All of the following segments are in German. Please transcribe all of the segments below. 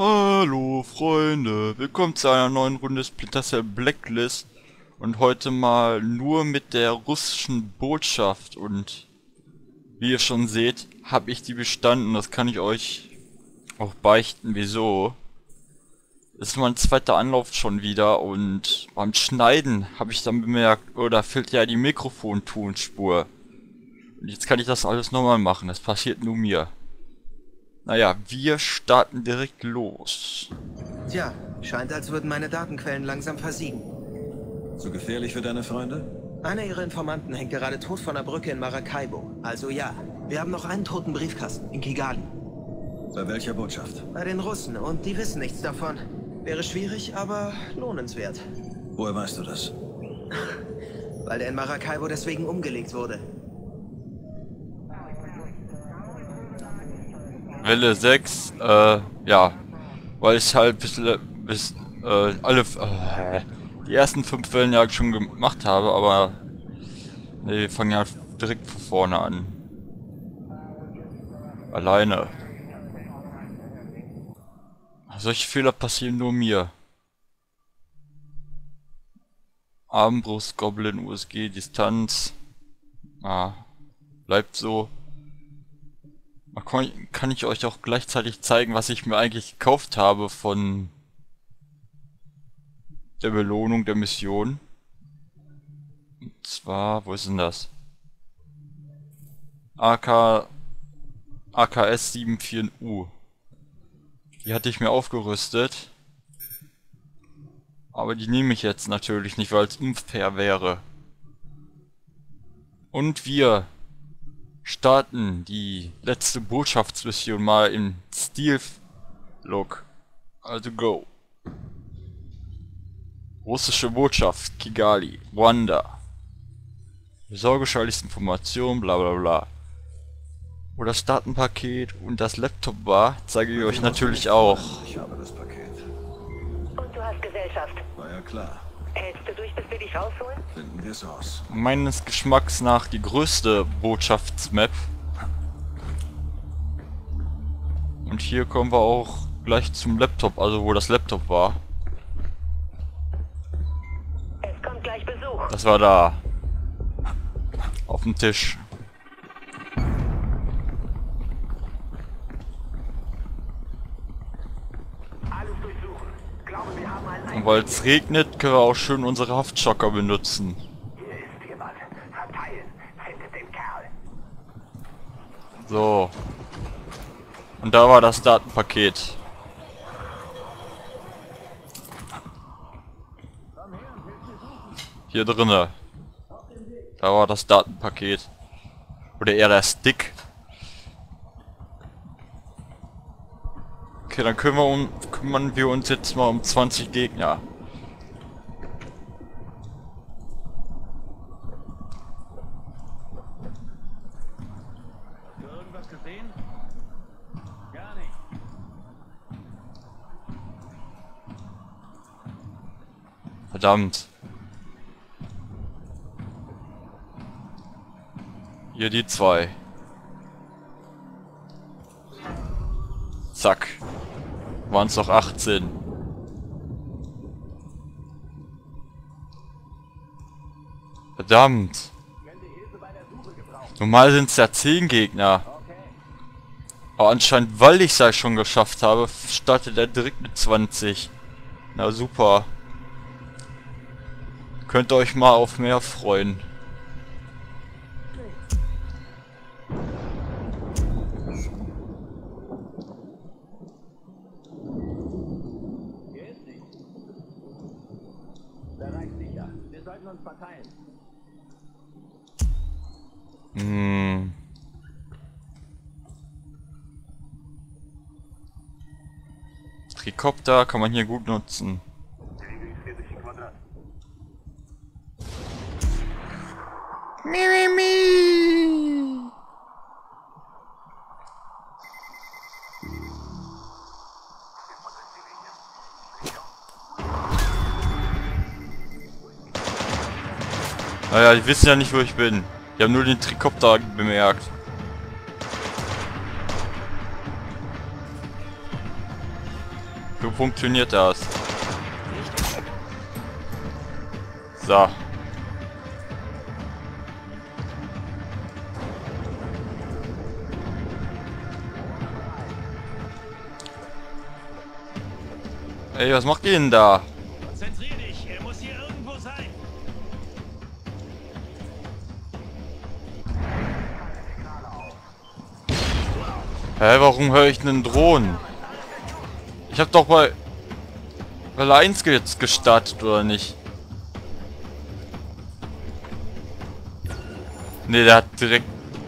Hallo Freunde, willkommen zu einer neuen Runde Splinter Cell Blacklist und heute mal nur mit der russischen Botschaft und wie ihr schon seht, habe ich die bestanden, das kann ich euch auch beichten, wieso. Das ist mein zweiter Anlauf schon wieder und beim Schneiden habe ich dann bemerkt, oh, da fehlt ja die Mikrofontonspur. Und jetzt kann ich das alles nochmal machen, das passiert nur mir. Naja, wir starten direkt los. Tja, scheint, als würden meine Datenquellen langsam versiegen. Zu gefährlich für deine Freunde? Einer ihrer Informanten hängt gerade tot von der Brücke in Maracaibo. Also ja, wir haben noch einen toten Briefkasten in Kigali. Bei welcher Botschaft? Bei den Russen und die wissen nichts davon. Wäre schwierig, aber lohnenswert. Woher weißt du das? Weil der in Maracaibo deswegen umgelegt wurde. Welle 6, ja, weil ich halt die ersten 5 Wellen ja schon gemacht habe, aber nee, wir fangen ja direkt von vorne an. Alleine. Solche Fehler passieren nur mir. Armbrust, Goblin, USG, Distanz. Bleibt so. Kann ich euch auch gleichzeitig zeigen, was ich mir eigentlich gekauft habe von der Belohnung der Mission. Und zwar, wo ist denn das? AKS 74U. Die hatte ich mir aufgerüstet. Aber die nehme ich jetzt natürlich nicht, weil es unfair wäre. Und wir starten die letzte Botschaftsmission mal im Stil-Look. Also go. Russische Botschaft, Kigali, Ruanda. Besorge scheuerlichste Informationen, bla bla bla. Wo das Datenpaket und das Laptop war, zeige ich euch natürlich auch. Ich habe das Paket. Und du hast Gesellschaft. War ja klar. Hältst du durch, bis wir dich rausholen? Finden wir es aus. Meines Geschmacks nach die größte Botschaftsmap. Und hier kommen wir auch gleich zum Laptop, also wo das Laptop war. Es kommt gleich Besuch. Das war da. Auf dem Tisch. Alles durchsuchen. Glaube, wir haben einen Und weil es regnet, können wir auch schön unsere Haftschocker benutzen. Hier ist jemand. Verteilen. Findet den Kerl. So. Und da war das Datenpaket. Hier drinne. Da war das Datenpaket. Oder eher der Stick. Okay, dann kümmern wir uns jetzt mal um 20 Gegner. Irgendwas gesehen? Gar nicht. Verdammt. Hier die zwei. Zack. Waren es noch 18. Verdammt. Normal sind es ja 10 Gegner. Aber anscheinend, weil ich es ja schon geschafft habe, startet er direkt mit 20. Na super. Könnt ihr euch mal auf mehr freuen. Der reicht sicher. Wir sollten uns verteilen. Trikopter kann man hier gut nutzen. Mimimi. Naja, die wissen ja nicht, wo ich bin. Die haben nur den Trikopter bemerkt. So funktioniert das. So. Ey, was macht ihr denn da? Konzentrier dich, er muss hier irgendwo sein. Hä, warum höre ich einen Drohnen? Ich hab doch bei Welle 1 jetzt gestartet, oder nicht? Ne, der hat direkt...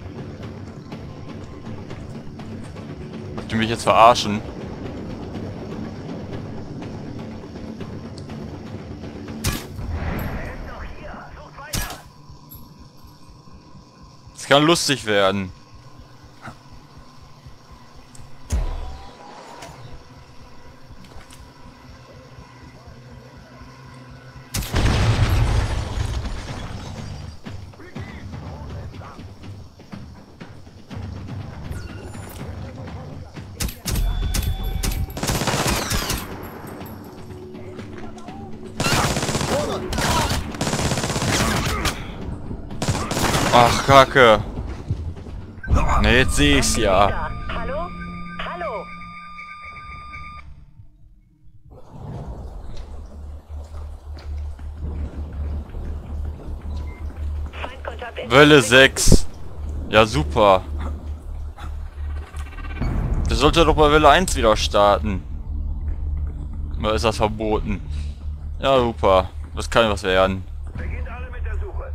Wollt ihr mich jetzt verarschen? Das kann lustig werden. Ach, Kacke. Ne, jetzt sehe ich's ja. Hallo? Hallo? Feindkontakt in Welle 6. Ja, super. Der sollte doch bei Welle 1 wieder starten. Oder ist das verboten? Ja, super. Das kann was werden. Beginnt alle mit der Suche.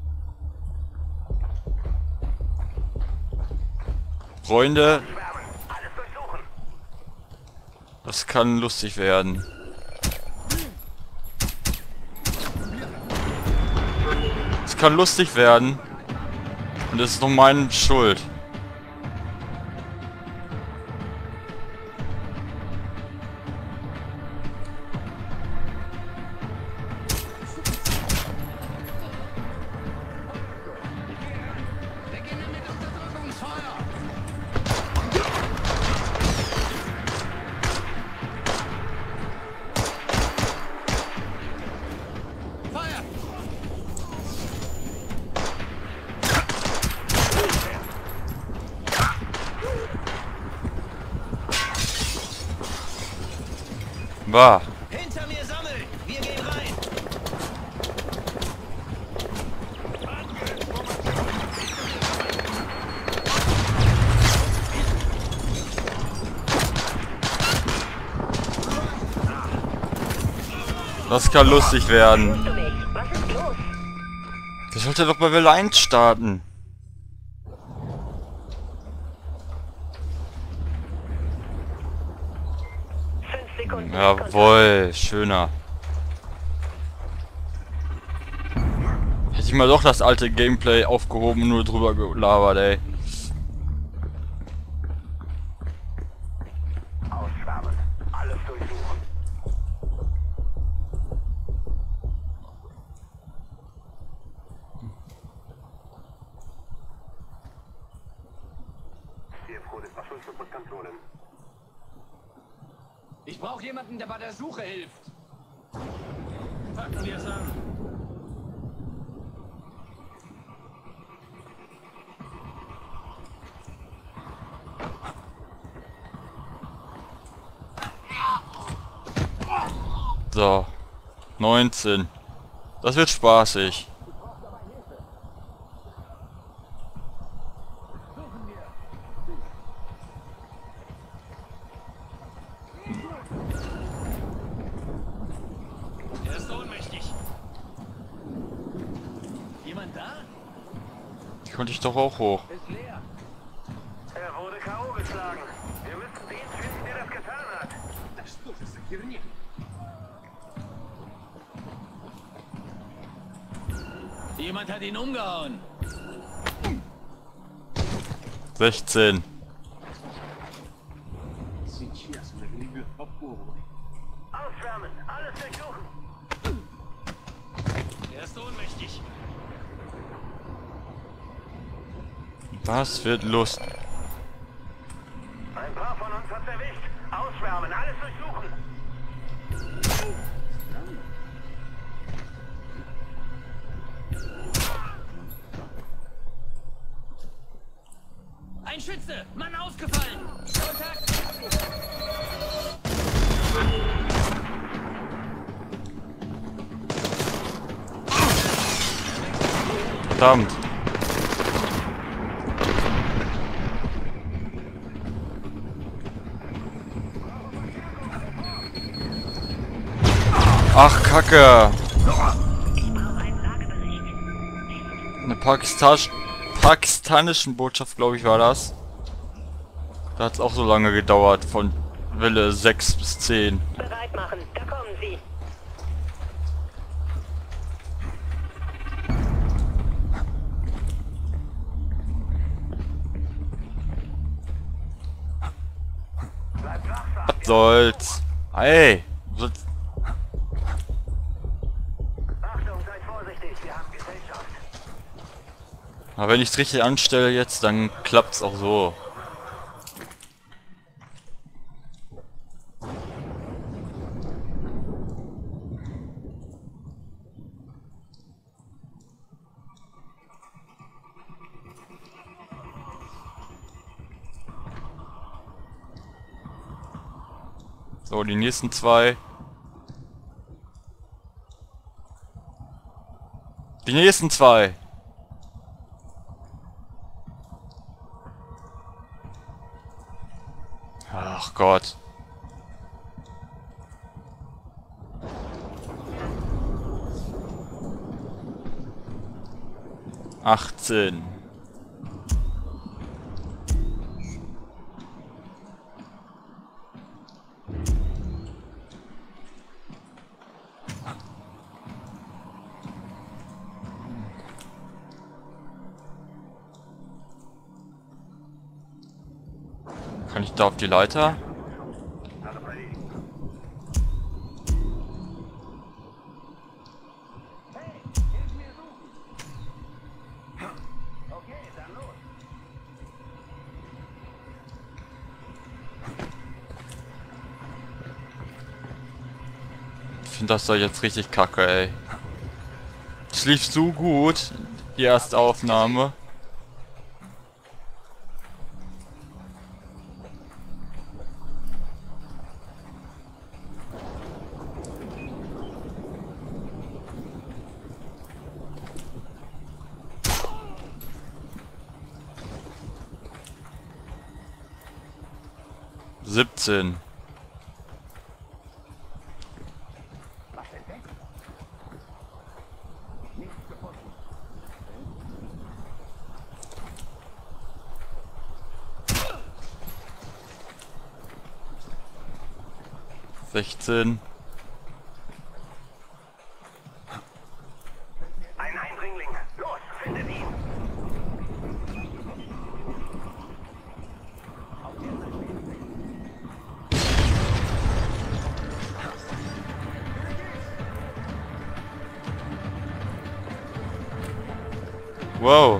Freunde, Schwärmen. Alles durchsuchen. das kann lustig werden. Es kann lustig werden. Und das ist noch meine Schuld. War. Hinter mir sammeln! Wir gehen rein! Das kann lustig werden. du mich? Was ist los? Der sollte doch bei Welle 1 starten. Sekunden. Jawohl, schöner. Hätte ich mal doch das alte Gameplay aufgehoben und nur drüber gelabert, ey. Ausschwärmen. Alles durchsuchen. Sehr froh, das war schon Kontrollen. Ich brauche jemanden, der bei der Suche hilft. Packen wir es an. So. 19. Das wird spaßig. Er ist ohnmächtig. Jemand da? Die konnte ich doch auch hoch. Ist leer. Er wurde K.O. geschlagen. Wir müssen den finden, der das getan hat. Jemand hat ihn umgehauen. 16. Ausschwärmen. Alles durchsuchen. Er ist ohnmächtig. Das wird Lust. Ein paar von uns hat's erwischt. Ausschwärmen. Alles durchsuchen. Geschütze! Mann ausgefallen! Kontakt! Verdammt. Ach, Kacke. Ich brauche einen Lagebericht. Eine pakistanischen Botschaft, glaube ich, war das. Da hat es auch so lange gedauert, von Welle 6 bis 10. Bereit machen. Da kommen sie. Was soll's? Ey! Achtung, seid vorsichtig, wir haben Gesellschaft. Aber wenn ich es richtig anstelle jetzt, dann klappt's auch so. So, die nächsten zwei. Die nächsten zwei. Ach Gott. Achtzehn. Kann ich da auf die Leiter? Ich finde das doch jetzt richtig kacke, ey. Es lief so gut, die erste Aufnahme. Siebzehn. Sechzehn. Ein Eindringling. Los, findet ihn. Wow.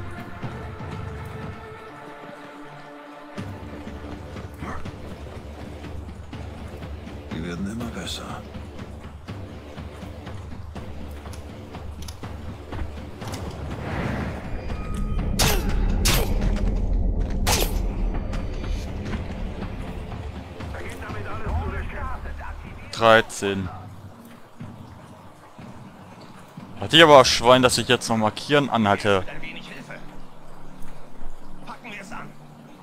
Die werden immer besser. Beginnt damit alles zu löschen. 13. Hatte ich aber auch Schwein, dass ich jetzt noch markieren anhalte. Ein wenig Hilfe. Packen wir es an.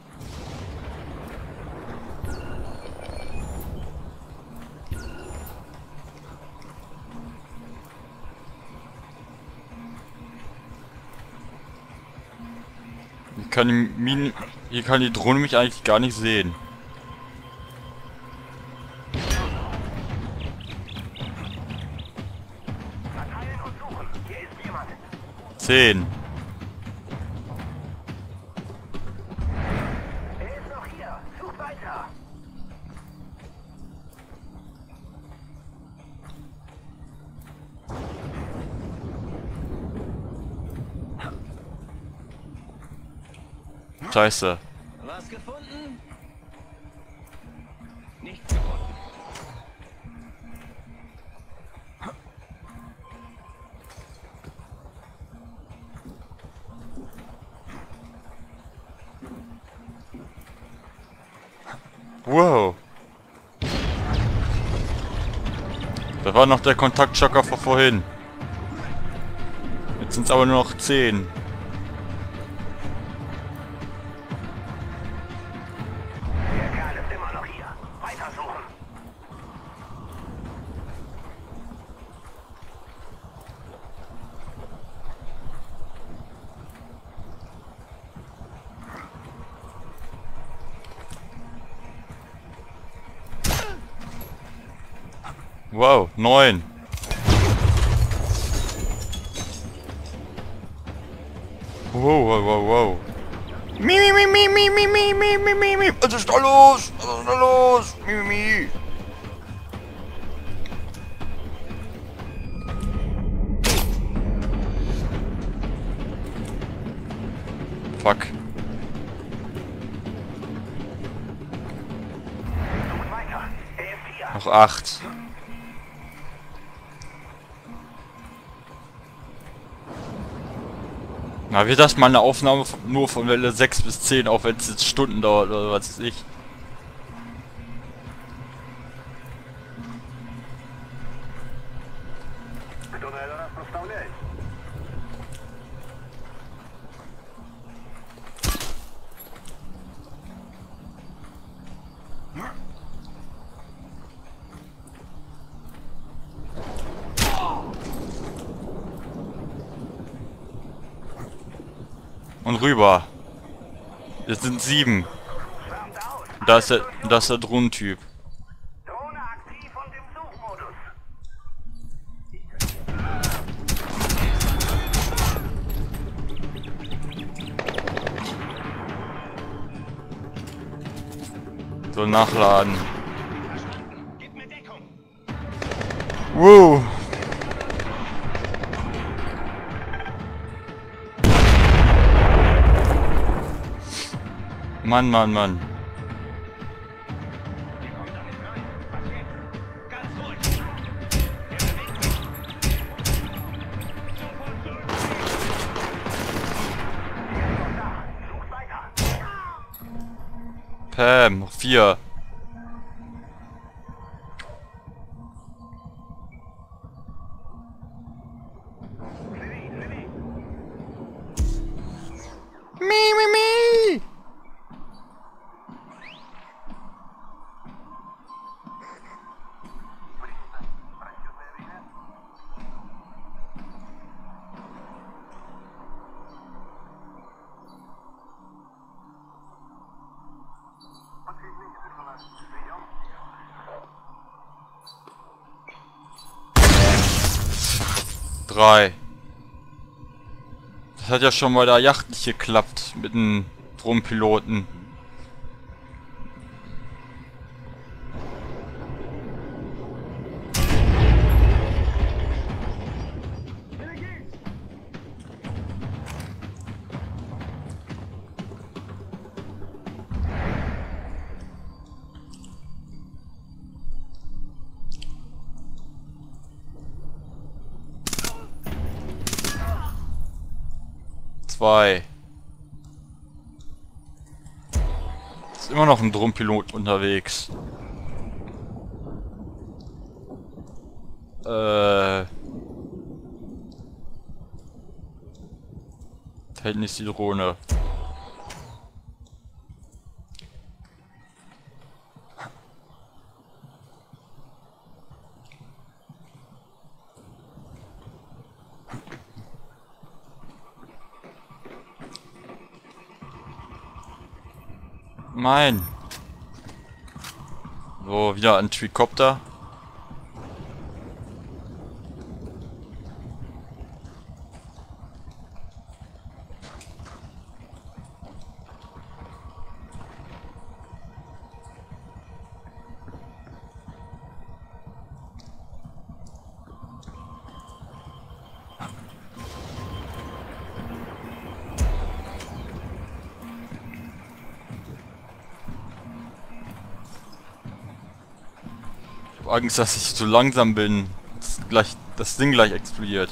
Hier kann die Drohne mich eigentlich gar nicht sehen. Verteilen und suchen. Hier ist jemand. 10. Er ist noch hier. Sucht weiter. Scheiße. Was gefunden? Nichts gefunden. Wow. Das war noch der Kontaktschocker von vorhin. Jetzt sind es aber nur noch 10. Der Kerl ist immer noch hier. Weitersuchen. Wow, 9. Wow. Mi. Was ist da los? Was ist da los? Mi. Fuck. Sucht weiter. Er ist hier. Noch 8. Na, wird das mal eine Aufnahme nur von Welle 6 bis 10, auch wenn es jetzt Stunden dauert oder was weiß ich. Кто на этот раз поставляет? Und rüber. Jetzt sind 7. Schwärmt aus. Das ist der Drohnentyp. Drohne aktiv und im Suchmodus. So, nachladen. Gib mir Deckung. Wow. Mann. Wir kommen da nicht rein. Was geht? Ganz ruhig. Er bewegt sich. Sofort da. Sucht weiter. Pam, noch 4. Mi. 3. Das hat ja schon bei der Yacht nicht geklappt mit dem Drohnenpiloten. Ist immer noch ein Drohnenpilot unterwegs. Da hinten ist die Drohne. Mein. So, wieder ein Tricopter. Ich hab Angst, dass ich zu langsam bin. Das Ding gleich explodiert.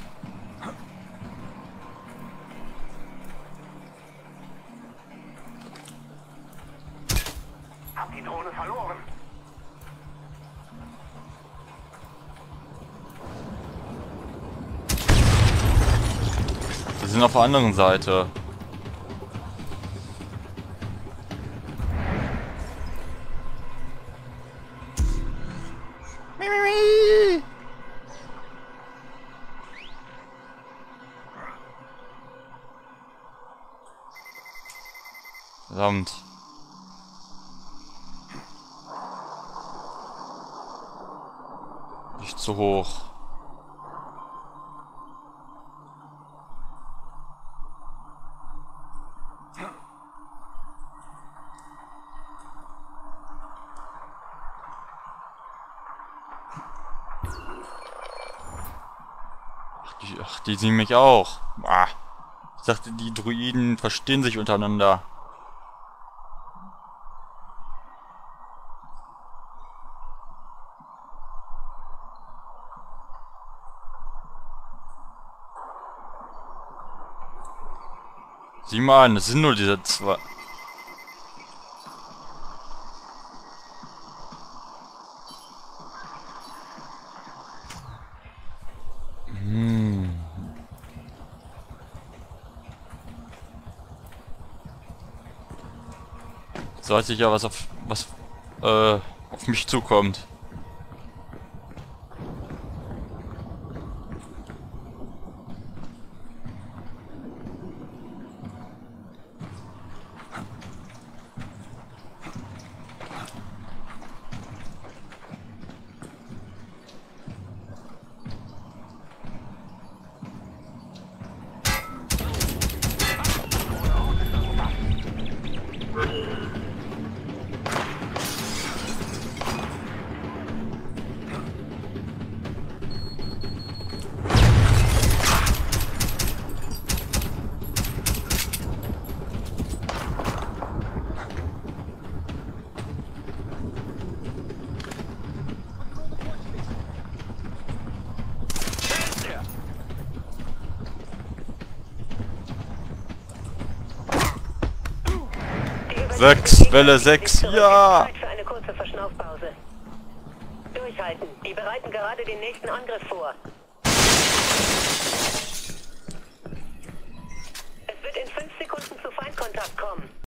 Hab die Drohne verloren. sind auf der anderen Seite. Verdammt. Nicht zu hoch. Ach, die sehen mich auch. Ah. Ich dachte, die Druiden verstehen sich untereinander. Sieh mal an, es sind nur diese zwei. Jetzt weiß ich ja, was auf mich zukommt. Welle 6, ja! Zeit für eine kurze Verschnaufpause. Durchhalten. Die bereiten gerade den nächsten Angriff vor. Es wird in 5 Sekunden zu Feindkontakt kommen.